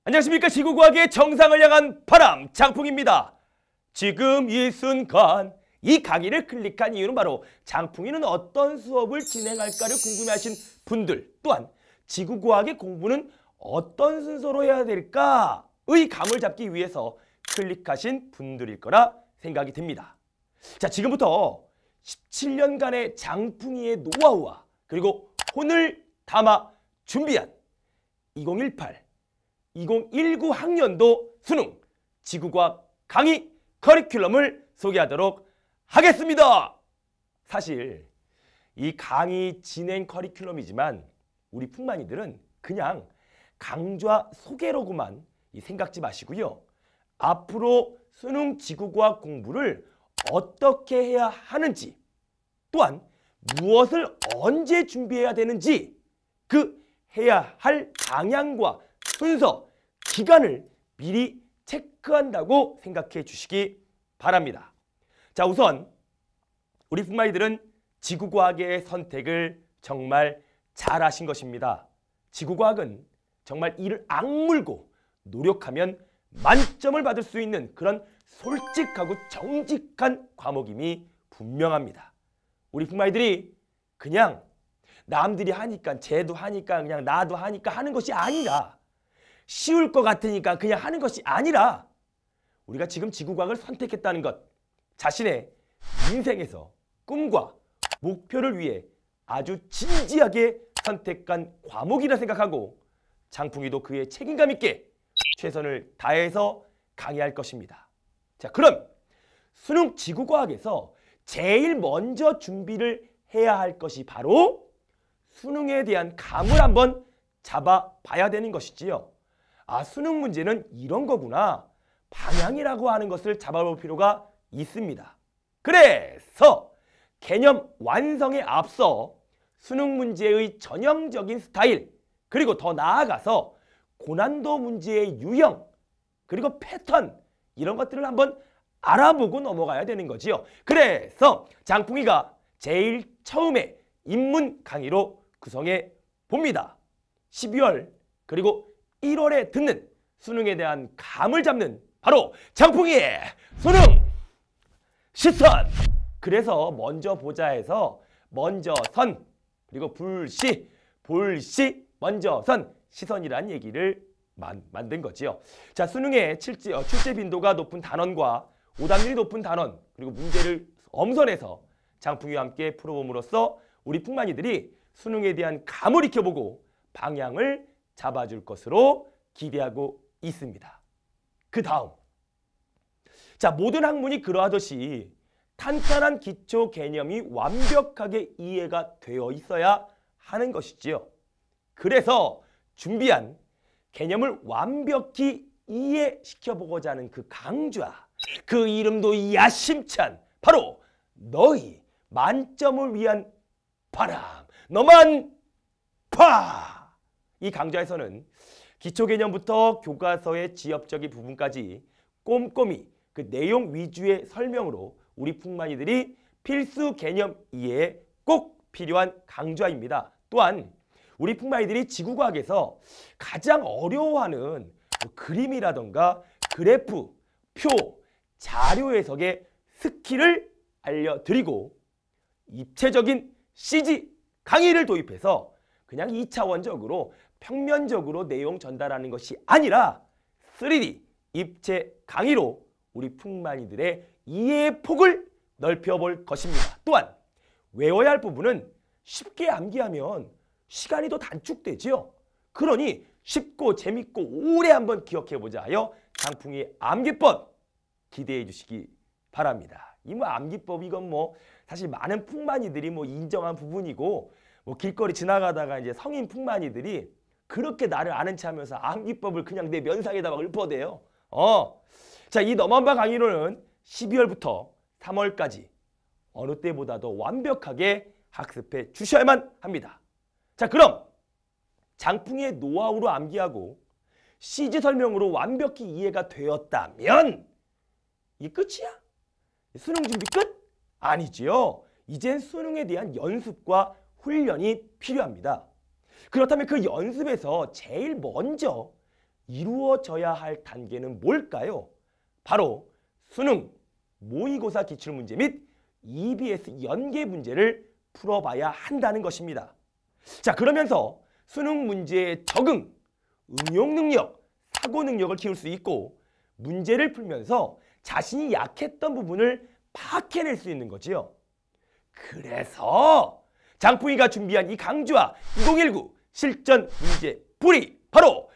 안녕하십니까. 지구과학의 정상을 향한 바람 장풍입니다. 지금 이 순간 이 강의를 클릭한 이유는 바로 장풍이는 어떤 수업을 진행할까를 궁금해하신 분들, 또한 지구과학의 공부는 어떤 순서로 해야 될까의 감을 잡기 위해서 클릭하신 분들일 거라 생각이 듭니다. 자, 지금부터 17년간의 장풍이의 노하우와 그리고 혼을 담아 준비한 2018-2019 학년도 수능 지구과학 강의 커리큘럼을 소개하도록 하겠습니다. 사실 이 강의 진행 커리큘럼이지만 우리 풍만이들은 그냥 강좌 소개로구만 생각지 마시고요. 앞으로 수능 지구과학 공부를 어떻게 해야 하는지, 또한 무엇을 언제 준비해야 되는지, 그 해야 할 방향과 순서, 기간을 미리 체크한다고 생각해 주시기 바랍니다. 자, 우선 우리 풍마이들은 지구과학의 선택을 정말 잘하신 것입니다. 지구과학은 정말 이를 악물고 노력하면 만점을 받을 수 있는 그런 솔직하고 정직한 과목임이 분명합니다. 우리 풍마이들이 그냥 남들이 하니까, 쟤도 하니까, 그냥 나도 하니까 하는 것이 아니라, 쉬울 것 같으니까 그냥 하는 것이 아니라, 우리가 지금 지구과학을 선택했다는 것, 자신의 인생에서 꿈과 목표를 위해 아주 진지하게 선택한 과목이라 생각하고 장풍이도 그의 책임감 있게 최선을 다해서 강의할 것입니다. 자, 그럼 수능 지구과학에서 제일 먼저 준비를 해야 할 것이 바로 수능에 대한 감을 한번 잡아봐야 되는 것이지요. 아, 수능 문제는 이런 거구나. 방향이라고 하는 것을 잡아볼 필요가 있습니다. 그래서 개념 완성에 앞서 수능 문제의 전형적인 스타일, 그리고 더 나아가서 고난도 문제의 유형, 그리고 패턴, 이런 것들을 한번 알아보고 넘어가야 되는 거지요. 그래서 장풍이가 제일 처음에 입문 강의로 구성해 봅니다. 12월 그리고 1월에 듣는 수능에 대한 감을 잡는 바로 장풍이의 수능 시선! 그래서 먼저 보자 해서 먼저 선, 그리고 불시, 볼시, 먼저 선, 시선이라는 얘기를 만든 거지요. 자, 수능의 출제 빈도가 높은 단원과 오답률이 높은 단원, 그리고 문제를 엄선해서 장풍이와 함께 풀어봄으로써 우리 풍만이들이 수능에 대한 감을 익혀보고 방향을 잡아줄 것으로 기대하고 있습니다. 그 다음, 자, 모든 학문이 그러하듯이 탄탄한 기초 개념이 완벽하게 이해가 되어 있어야 하는 것이지요. 그래서 준비한 개념을 완벽히 이해시켜보고자 하는 그 강좌, 그 이름도 야심찬 바로 너희 만점을 위한 바람, 너만 파! 이 강좌에서는 기초 개념부터 교과서의 지엽적인 부분까지 꼼꼼히 그 내용 위주의 설명으로 우리 풍만이들이 필수 개념 이해에 꼭 필요한 강좌입니다. 또한 우리 풍만이들이 지구과학에서 가장 어려워하는 그림이라던가 그래프, 표, 자료 해석의 스킬을 알려드리고 입체적인 CG 강의를 도입해서 그냥 2차원적으로 평면적으로 내용 전달하는 것이 아니라 3D 입체 강의로 우리 풍만이들의 이해의 폭을 넓혀볼 것입니다. 또한 외워야 할 부분은 쉽게 암기하면 시간이 더 단축되지요. 그러니 쉽고 재밌고 오래 한번 기억해보자 하여 장풍이의 암기법 기대해 주시기 바랍니다. 이 암기법 이건 사실 많은 풍만이들이 인정한 부분이고 길거리 지나가다가 이제 성인 풍만이들이 그렇게 나를 아는 체 하면서 암기법을 그냥 내 면상에다가 읊어대요. 자, 이 너만바 강의로는 12월부터 3월까지 어느 때보다도 완벽하게 학습해 주셔야만 합니다. 자, 그럼 장풍이의 노하우로 암기하고 CG 설명으로 완벽히 이해가 되었다면 이게 끝이야? 수능 준비 끝? 아니지요. 이젠 수능에 대한 연습과 훈련이 필요합니다. 그렇다면 그 연습에서 제일 먼저 이루어져야 할 단계는 뭘까요? 바로 수능, 모의고사 기출문제 및 EBS 연계 문제를 풀어봐야 한다는 것입니다. 자, 그러면서 수능 문제의 적응, 응용 능력, 사고 능력을 키울 수 있고 문제를 풀면서 자신이 약했던 부분을 파악해낼 수 있는 거지요. 그래서 장풍이가 준비한 이 강좌 2019 실전 문제 풀이 바로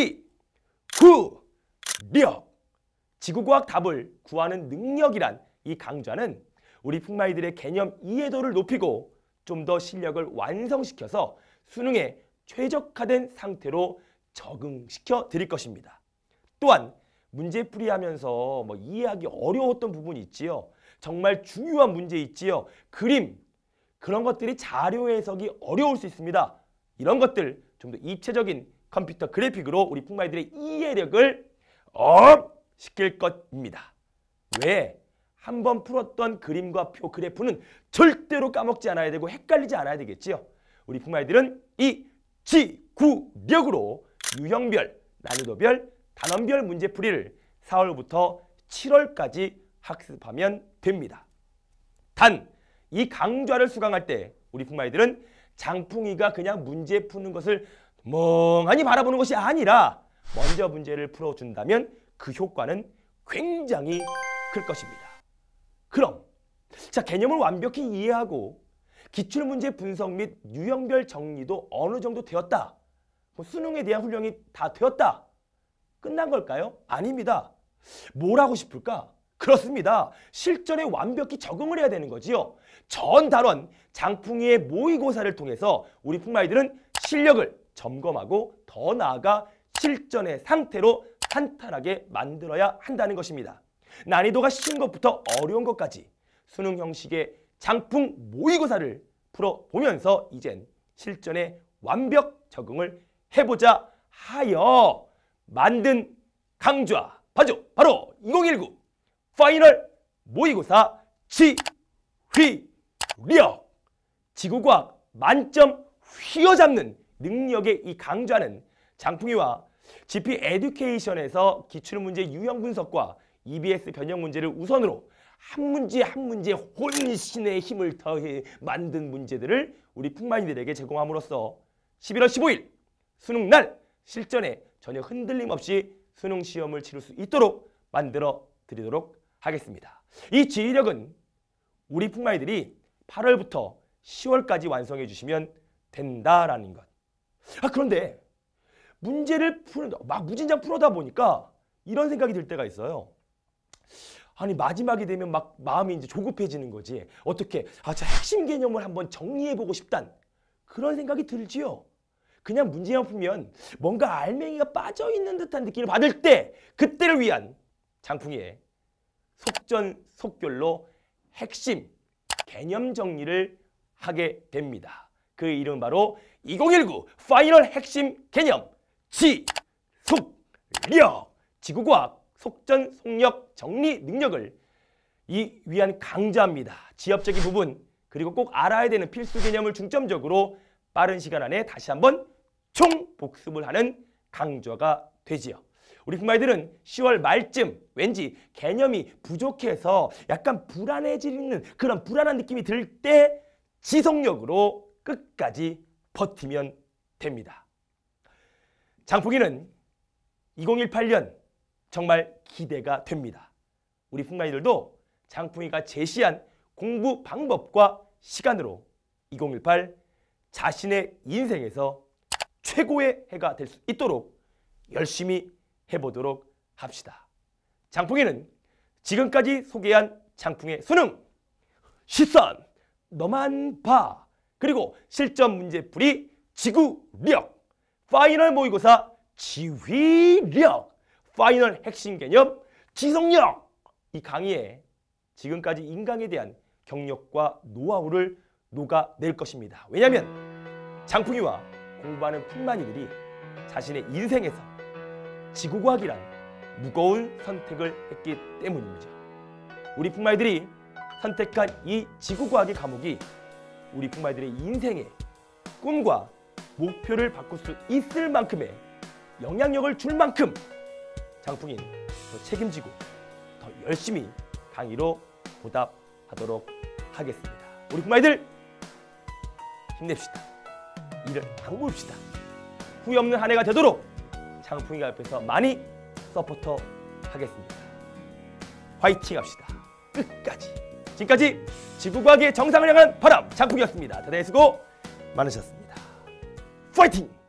지구력, 지구과학 답을 구하는 능력이란 이 강좌는 우리 풍마이들의 개념 이해도를 높이고 좀 더 실력을 완성시켜서 수능에 최적화된 상태로 적응시켜 드릴 것입니다. 또한 문제풀이하면서 이해하기 어려웠던 부분이 있지요. 정말 중요한 문제 있지요. 그림, 그런 것들이 자료 해석이 어려울 수 있습니다. 이런 것들 좀 더 입체적인 컴퓨터 그래픽으로 우리 풍마이들의 이해력을 업 시킬 것입니다. 왜? 한번 풀었던 그림과 표, 그래프는 절대로 까먹지 않아야 되고 헷갈리지 않아야 되겠지요. 우리 풍마이들은 이 지구력으로 유형별, 난이도별, 단원별 문제풀이를 4월부터 7월까지 학습하면 됩니다. 단, 이 강좌를 수강할 때 우리 풍마이들은 장풍이가 그냥 문제 푸는 것을 멍하니 바라보는 것이 아니라 먼저 문제를 풀어준다면 그 효과는 굉장히 클 것입니다. 그럼 자, 개념을 완벽히 이해하고 기출문제 분석 및 유형별 정리도 어느 정도 되었다. 수능에 대한 훈련이 다 되었다. 끝난 걸까요? 아닙니다. 뭘 하고 싶을까? 그렇습니다. 실전에 완벽히 적응을 해야 되는 거지요. 전 단원 장풍이의 모의고사를 통해서 우리 풍마이들은 실력을 점검하고 더 나아가 실전의 상태로 탄탄하게 만들어야 한다는 것입니다. 난이도가 쉬운 것부터 어려운 것까지 수능 형식의 장풍 모의고사를 풀어보면서 이젠 실전에 완벽 적응을 해보자 하여 만든 강좌 바로 2019 파이널 모의고사 지휘력, 지구과학 만점 휘어잡는 능력의 이 강좌는 장풍이와 GP 에듀케이션에서 기출문제 유형 분석과 EBS 변형 문제를 우선으로 한 문제 한 문제 혼신의 힘을 더해 만든 문제들을 우리 풍마이들에게 제공함으로써 11월 15일 수능 날 실전에 전혀 흔들림 없이 수능 시험을 치를 수 있도록 만들어 드리도록 하겠습니다. 이 지휘력은 우리 풍마이들이 8월부터 10월까지 완성해 주시면 된다라는 것. 그런데 문제를 막 무진장 풀어다 보니까 이런 생각이 들 때가 있어요. 아니, 마지막이 되면 막 마음이 이제 조급해지는 거지. 어떻게 저 핵심 개념을 한번 정리해보고 싶단 그런 생각이 들지요. 그냥 문제만 풀면 뭔가 알맹이가 빠져있는 듯한 느낌을 받을 때 그때를 위한 장풍이의 속전속결로 핵심 개념 정리를 하게 됩니다. 그 이름 바로 2019 파이널 핵심 개념 지속력, 지구과학 속전속력 정리 능력을 위한 강좌입니다. 지엽적인 부분 그리고 꼭 알아야 되는 필수 개념을 중점적으로 빠른 시간 안에 다시 한번 총복습을 하는 강좌가 되지요. 우리 풍마이들은 10월 말쯤 왠지 개념이 부족해서 약간 불안해지는 그런 불안한 느낌이 들 때 지속력으로 끝까지 버티면 됩니다. 장풍이는 2018년 정말 기대가 됩니다. 우리 풍마이들도 장풍이가 제시한 공부 방법과 시간으로 2018 자신의 인생에서 최고의 해가 될 수 있도록 열심히 해보도록 합시다. 장풍이는 지금까지 소개한 장풍의 수능, 시선, 너만 봐, 그리고 실전 문제풀이 지구력, 파이널 모의고사 지휘력, 파이널 핵심 개념 지속력, 이 강의에 지금까지 인강에 대한 경력과 노하우를 녹아낼 것입니다. 왜냐하면 장풍이와 공부하는 풍만이들이 자신의 인생에서 지구과학이란 무거운 선택을 했기 때문입니다. 우리 풍마이들이 선택한 이 지구과학의 과목이 우리 풍마이들의 인생의 꿈과 목표를 바꿀 수 있을 만큼의 영향력을 줄 만큼 장풍인 더 책임지고 더 열심히 강의로 보답하도록 하겠습니다. 우리 부모님들 힘냅시다. 일을 악물읍시다. 후회 없는 한 해가 되도록 장풍이가 옆에서 많이 서포터 하겠습니다. 화이팅 합시다. 끝까지. 지금까지 지구과학의 정상을 향한 바람 장풍이었습니다. 대단히 수고 많으셨습니다. 파이팅!